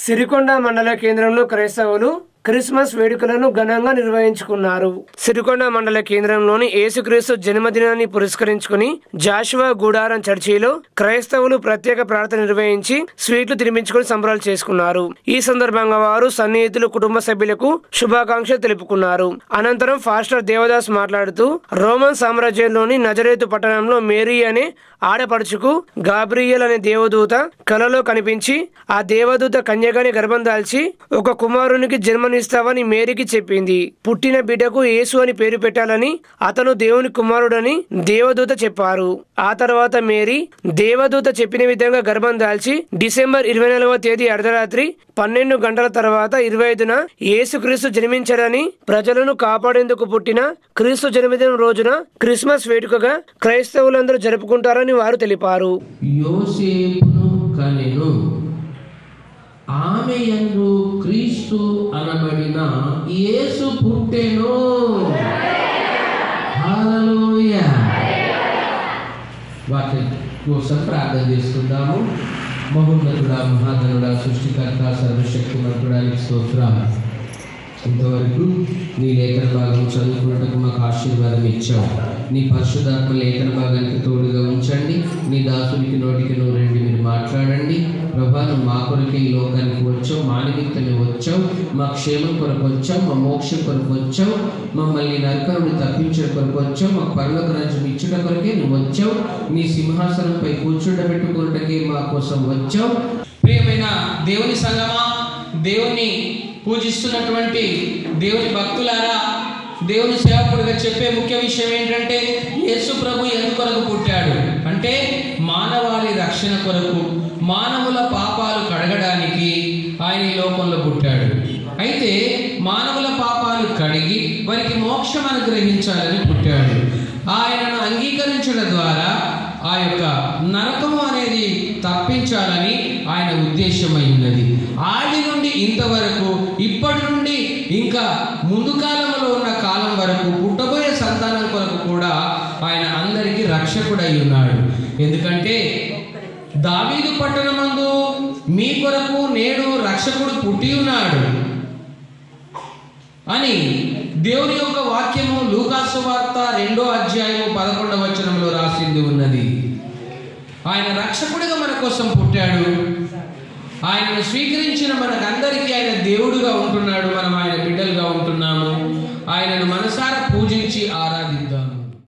సిరికొండ మండల కేంద్రంలో క్రైస్తవులు క్రిస్మస్ వేడుకలను ఘనంగా నిర్వహించుకున్నారు. సిరికొండ మండల కేంద్రంలోని యేసుక్రీస్తు జన్మదినాన్ని పురస్కరించుకుని జాషువా గూడారం చర్చిలో క్రైస్తవులు ప్రత్యేక ప్రార్థన నిర్వహించి స్వీట్లు తినిపించుకుని సంబరాలు చేసుకున్నారు. ఈ సందర్భంగా వారు సన్నిహితులు, కుటుంబ సభ్యులకు శుభాకాంక్షలు తెలుపుకున్నారు. అనంతరం ఫాస్టర్ దేవదాస్ మాట్లాడుతూ రోమన్ సామ్రాజ్యంలోని నజరేతు పట్టణంలో మేరీ అనే ఆడపడుచుకు గాబ్రియల్ అనే దేవదూత కలలో కనిపించి ఆ దేవదూత కన్యగాని గర్భం దాల్చి ఒక కుమారునికి జన్మనిస్తావని మేరీకి చెప్పింది. పుట్టిన బిడ్డకు యేసు అని పేరు పెట్టాలని, అతను దేవుని కుమారుడని దేవదూత చెప్పారు. ఆ తర్వాత మేరీ దేవదూత చెప్పిన విధంగా గర్భం దాల్చి డిసెంబర్ 24వ తేదీ అర్ధరాత్రి 12 గంటల తర్వాత 25న యేసుక్రీస్తు జన్మించారని, ప్రజలను కాపాడేందుకు పుట్టిన క్రీస్తు జన్మదినం రోజున క్రిస్మస్ వేడుకగా క్రైస్తవులందరూ జరుపుకుంటారని వారు తెలిపారు. యోసేపును కనెను, ఆమె యందు క్రీస్తు అనబడిన యేసు పుట్టెను. హల్లెలూయా. వాటి కోసం ప్రార్థన చేసుకుందాము. మహోన్నతుడా, మహాగణుడా, సృష్టికర్త, సర్వశక్తిమంతుడా, స్తోత్రాలు. ఇంతవరకు నీ లేఖన భాగం చదువుకున్నట్టుకు మాకు ఆశీర్వాదం ఇచ్చావు. నీ పరిశుద్ధాత్మ లేఖన భాగానికి తోడుగా ఉంచండి. నీ దాసునికి నోటికి నూరండి, మీరు మాట్లాడండి. ప్రభా, నువ్వు మా కొరకే ఈ లోకానికి వచ్చావు, మా నిమిత్తమే వచ్చావు, మా క్షేమం కొరకు వచ్చావు, మా మోక్షం కొరకు వచ్చావు, మమ్మల్ని నరకం నుండి తప్పించడం కొరకు వచ్చావు, మాకు పరలోక రాజ్యం ఇచ్చుట కొరకే నువ్వు వచ్చావు, నీ సింహాసనంపై కూర్చుండబెట్టుకున్నట్టుకే మా కోసం వచ్చావు. ప్రియమైన దేవుని సంగమా, దేవుని పూజిస్తున్నటువంటి దేవుని భక్తులారా, దేవుని సేవకుడిగా చెప్పే ముఖ్య విషయం ఏంటంటే యేసు ప్రభు ఎందుకొరకు పుట్టాడు అంటే మానవాళి రక్షణ కొరకు, మానవుల పాపాలు కడగడానికి ఆయన ఈ లోకంలో పుట్టాడు. అయితే మానవుల పాపాలు కడిగి వారికి మోక్షం అనుగ్రహించాలని పుట్టాడు. ఆయనను అంగీకరించడం ద్వారా ఆ యొక్క నరకము అనేది తప్పించాలని ఆయన ఉద్దేశమై ఉన్నది. ఆది నుండి ఇంతవరకు, ఇప్పటి నుండి ఇంకా ముందు కాలంలో ఉన్న కాలం వరకు పుట్టబోయే సంతానం కొరకు కూడా ఆయన అందరికీ రక్షకుడై ఉన్నాడు. ఎందుకంటే దావీదు పట్టణమందు మీ కొరకు నేడు రక్షకుడు పుట్టి ఉన్నాడు అని దేవుని యొక్క వాక్యము లూకాసు వార్త 2వ అధ్యాయము 11వ వచనంలో రాసింది ఉన్నది. ఆయన రక్షకుడిగా మన కోసం పుట్టాడు. ఆయనను స్వీకరించిన మనకందరికీ ఆయన దేవుడుగా ఉంటున్నాడు. మనం ఆయన బిడ్డలుగా ఉంటున్నాము. ఆయనను మనసారా పూజించి ఆరాధించాలి.